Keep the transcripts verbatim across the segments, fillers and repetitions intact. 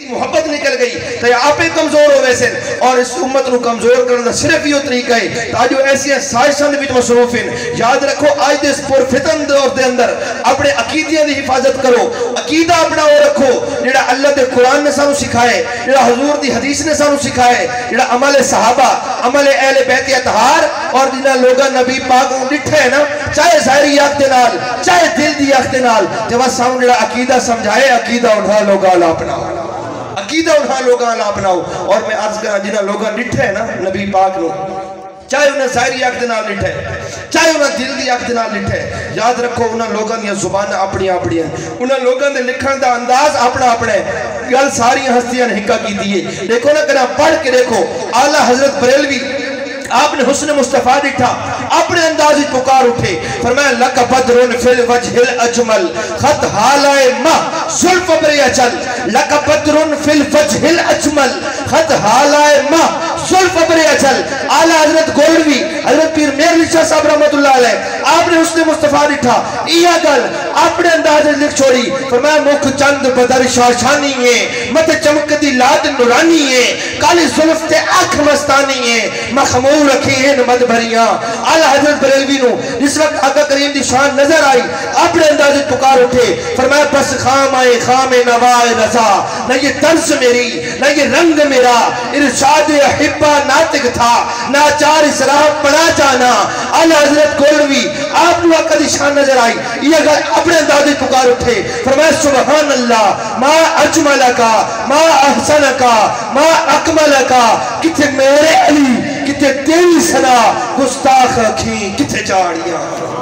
محبت نکل گئی تو آپ کمزور ہو ویسے اور اس امت نو کمزور کرنا صرف یہ طریقہ ہے تاجو ایسی سائشان دے وچ مصروف ہیں یاد رکھو آج دے اس پر فتن دور دے اندر اپنے عقیدیاں دی حفاظت کرو عقیدہ اپنا وہ رکھو جڑا اللہ دے قرآن نے سانو سکھائے جڑا حضور دی حدیث نے سانو سکھائے جڑا عمل صحابہ عمل اہل بیت اطہار اور جنہ لوگا نبی پاک لٹھے نا چاہے ظاہری آنکھ دے نال چاہے دل دی آنکھ دے نال جب سانو جڑا عقیدہ سمجھائے عقیدہ انہاں لوگا لا اپناؤ عقیدہ انہاں لوگاں لا اپناؤ اور میں عرض کرنا جنہ لوگاں لٹھے نا نبی پاک نو چاہے انہیں ظاہری آنکھ دے نال لٹھے چاہے انہیں دل دی آنکھ دے نال لٹھے یاد رکھو انہیں لوگاں دی زبان اپنی اپنی ہیں انہیں لوگاں دے لکھن دا انداز اپنا اپنے گل ساری ہستیاں نے حقہ کی دیئے دیکھو نا کنا پڑھ کے دیکھو اعلیٰ حضرت بریلوی آپ نے حسن مصطفیٰ دکھا اپنے اندازی پکار اٹھے فرمایا لَکَ بَدْرٌ فِي الْوَجْهِ الْأَجْمَلِ خط حالائے ماہ ظلف برے اچل لَکَ بَدْرٌ فِي الْوَجْهِ الْأَجْمَلِ خط حالائے ماہ ظلف برے اچل اعلیٰ حضرت گولوی حضرت پیر میر شاہ صاحب رحمت اللہ علیہ آپ نے حسن مصطفیٰ دکھا یہ گل اپنے اندازے لکھ چھوڑی فرمایا مکھ چند بدر شاشانی ہے مت چمک دی لاد نورانی ہے کالی ظلف تے آنکھ مستانی ہے مخمور رکھی ہیں مد بھریاں اعلیٰ حضرت بریلوی نو جس وقت آقا کریم دی شان نظر آئی اپنے اندازے پکار اٹھے فرمایا بس خام آئے خام نوائے رضا نہ یہ طرز میری نہ یہ رنگ میرا ارشاد حبہ ناطق تھا ناچار اسلام پڑا جانا اعلیٰ حضرت گولوی آپ نے آقا دی شان نظر آئی یہ اگر اپنے اندازے پکار اٹھے فرمایا سبحان اللہ ما اجملکا ما احسنکا ما اکملکا کتھے میرے علی کتے تیری سنا گستاخ رکھی کتے چاڑیاں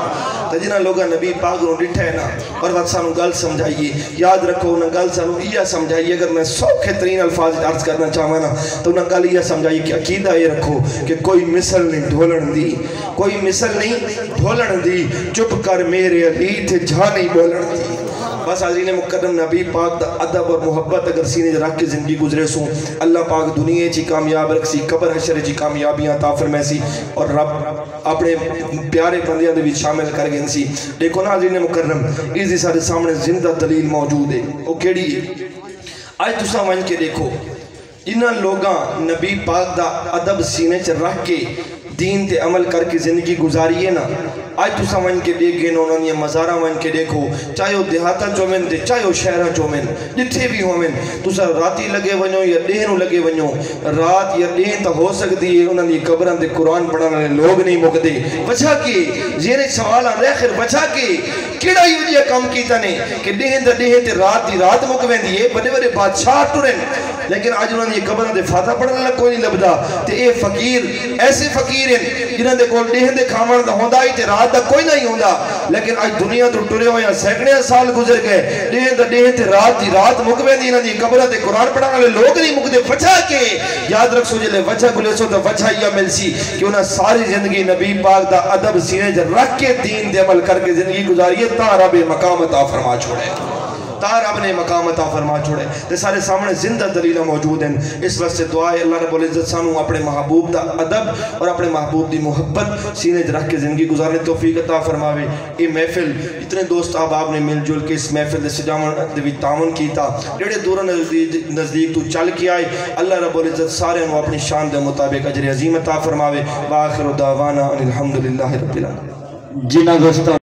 تو جنہ لوگا نبی پاک رو ڈٹھے نا اور وقت سانو گل سمجھائیے یاد رکھو انہا گل سانو یہ سمجھائیے اگر میں سوکھے ترین الفاظ عرض کرنا چاہوں نا تو انہا گل یہ سمجھائیے کہ عقیدہ یہ رکھو کہ کوئی مثل نہیں ڈھولن دی کوئی مثل نہیں ڈھولن دی چپ کر میرے علی تھے جھا نہیں بولن دی بس حضرین مقدم نبی پاک دا ادب اور محبت اگر سینے رکھ کے زندگی گزرے سوں اللہ پاک دنیا چی کامیاب رکھ سی قبر حشر چی کامیابیاں عطا فرمائے سی اور رب اپنے پیارے بندیاں دے بھی شامل کر گئے سی دیکھو نا حضرین مکرم اس دی سارے سامنے زندہ دلیل موجود ہے وہ کیڑی ہے آج تسا ون کے دیکھو انہاں لوگاں نبی پاک دا ادب سینے چ رکھ کے دین تے عمل کر کے زندگی گزاری ہے نا آج تو سمجھ کے دیکھ گئے انہوں نے مزارہ ون کے دیکھو چاہے وہ دیہاتا جو من دے چاہے وہ شہرہ جو من جتھے بھی ہو من تو سر راتی لگے ونیو یا دہنو لگے ونیو رات یا دہن تا ہو سکتی ہے انہوں نے قبران دے قرآن پڑھانے لوگ نہیں مک دے وجہ کے زیر سوال آن ریخر وجہ کے کیڑا یہ جی کام کیتا نے کہ دہن دا دہن تے رات دی رات مک وین دیئے بڑے بڑے بادشاہ ٹورن لیکن آج انہوں نے قبران دے فاتحہ پڑھنے لگ کوئی نہیں لبدا تے اے فقیر ایسے فقیر ہیں جنہوں نے کول دہن دے کھامان دا ہوندہ ہی تے رات دا کوئی نہیں ہوندہ لیکن آج دنیا تو ٹورے ہویا سیکڑے سال گزر گئے دہن دا دہن تے رات دی رات مکویں دی انہوں نے قبران دے قرآن پڑھانے لے لوگ نہیں مک دے وجہ کے یاد رکھ سو جلے وجہ گلے سو دا وجہ یہ مل سی کہ انہوں ساری زندگی نبی پاک دا ادب سینے جا رکھ کے دین دے عمل کر کے زندگی گزاریے تا رب مقام عطا فرما چھوڑے تا رب نے مقام عطا فرما چھوڑے تے سارے سامنے زندہ دلیلہ موجود ہیں اس وقت سے دعائے اللہ رب العزت سانو اپنے محبوب دا ادب اور اپنے محبوب دی محبت سینے جا رکھ کے زندگی گزارنے توفیق عطا فرماوے یہ محفل اتنے دوست احباب نے مل جل کے اس محفل دے سجامن دے بھی تعاون کیتا جڑے دور نزدیک تو چل کے آئے اللہ رب العزت سارے انہوں اپنی شان دے مطابق اجر عظیم عطا فرماوے وآخر دعوانا الحمدللہ رب العالمین جنہ دوستہ